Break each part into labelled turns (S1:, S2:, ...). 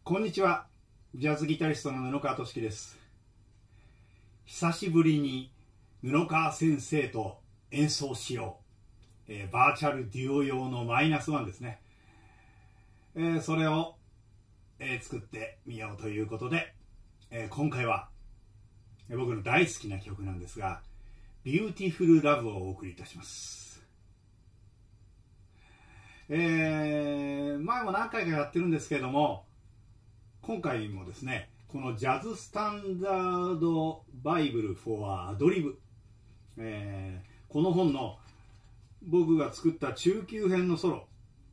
S1: こんにちは。ジャズギタリストの布川俊樹です。久しぶりに布川先生と演奏しよう。バーチャルデュオ用のマイナスワンですね。それを、作ってみようということで、今回は僕の大好きな曲なんですが、ビューティフルラブをお送りいたします。前も何回かやってるんですけれども、今回もですね、このジャズスタンダードバイブル for アドリブ、この本の僕が作った中級編のソロ、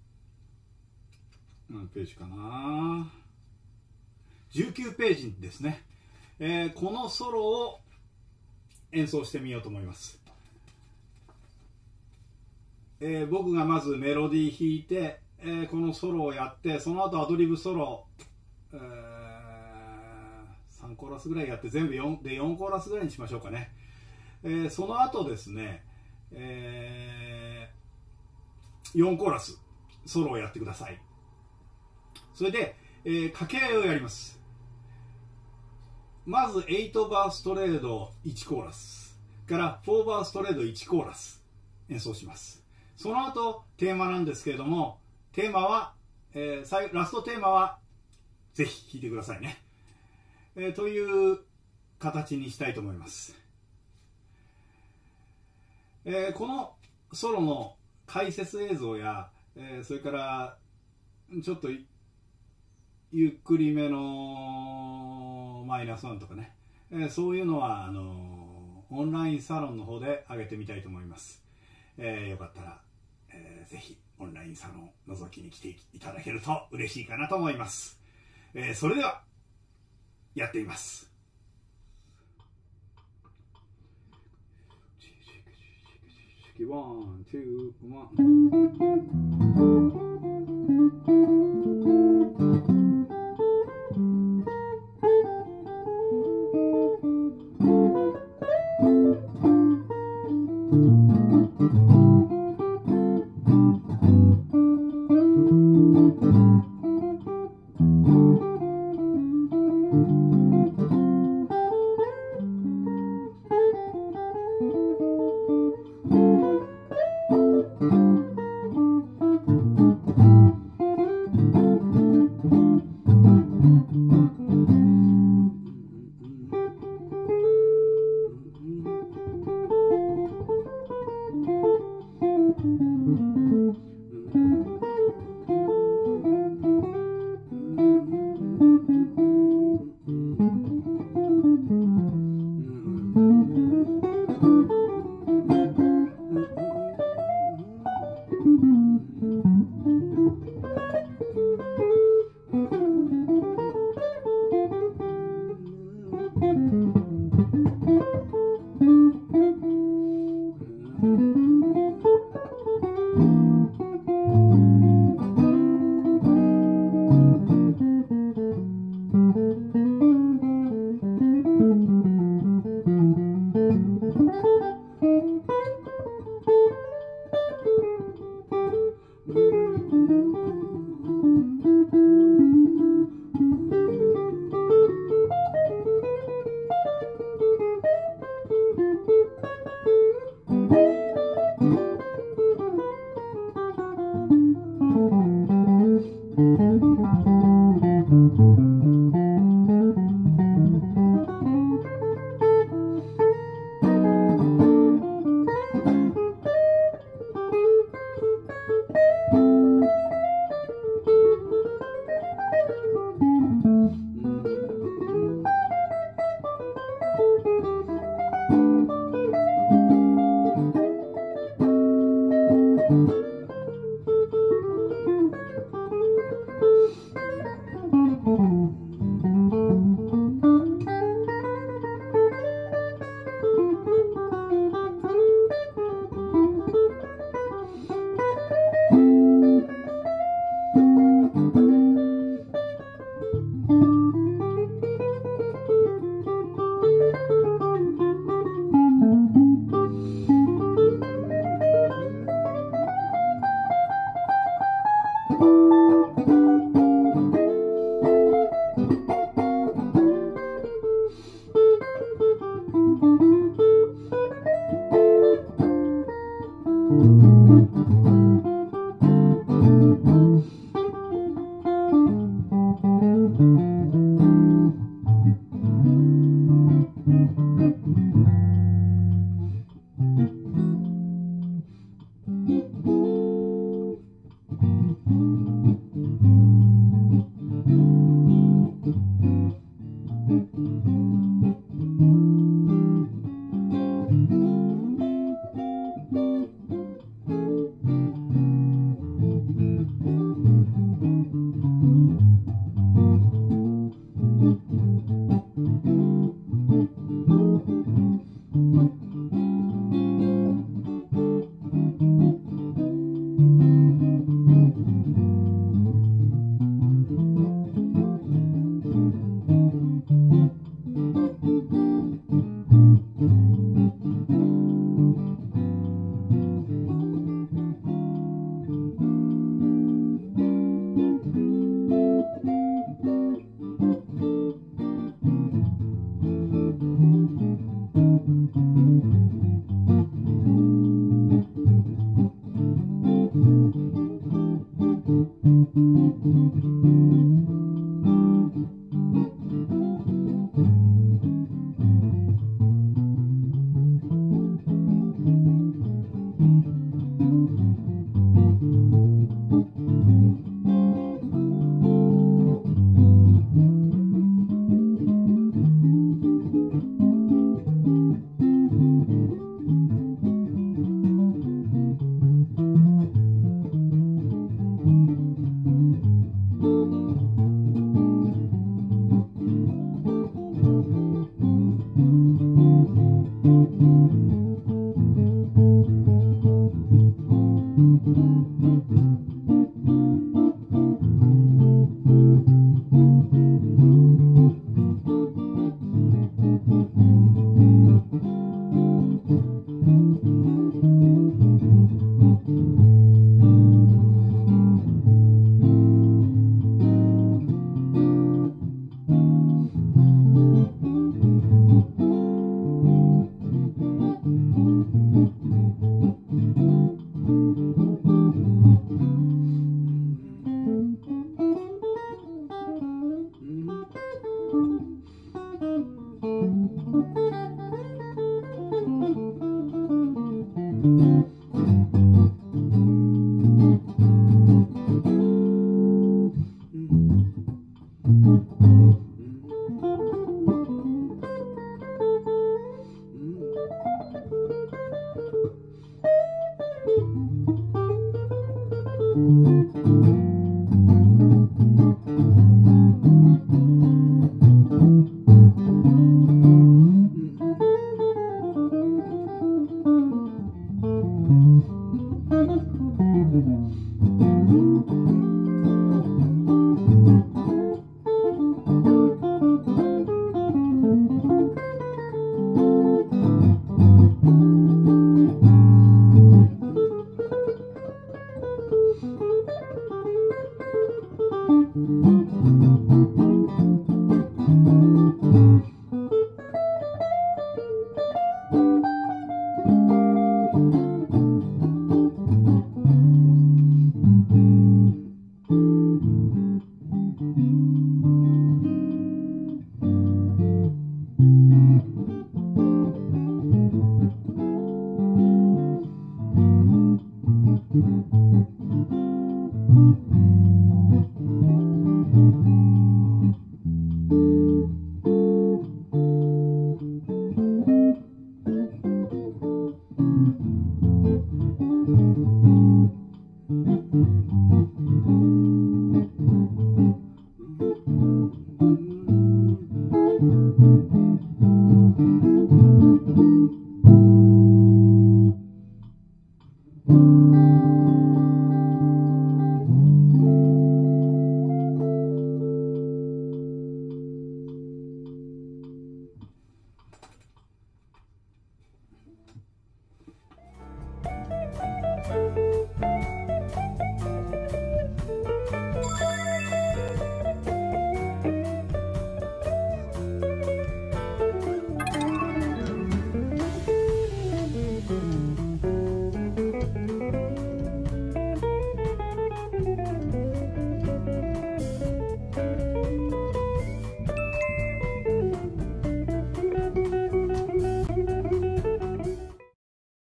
S1: 何ページかな、19ページですね、このソロを演奏してみようと思います。僕がまずメロディー弾いて、このソロをやって、その後アドリブソロ、3コーラスぐらいやって全部 4コーラスぐらいにしましょうかね。その後ですね、4コーラスソロをやってください。それで、掛け合いをやります。まず8バーストレード1コーラスから4バーストレード1コーラス演奏します。その後テーマなんですけれども、テーマは、ラストテーマはぜひ弾いてくださいね。という形にしたいと思います。このソロの解説映像や、それからちょっとゆっくりめのマイナスワンとかね、そういうのはオンラインサロンの方で上げてみたいと思います。よかったら、ぜひオンラインサロン覗きに来ていただけると嬉しいかなと思います。それではやってみます。ワン、ツー、ワン。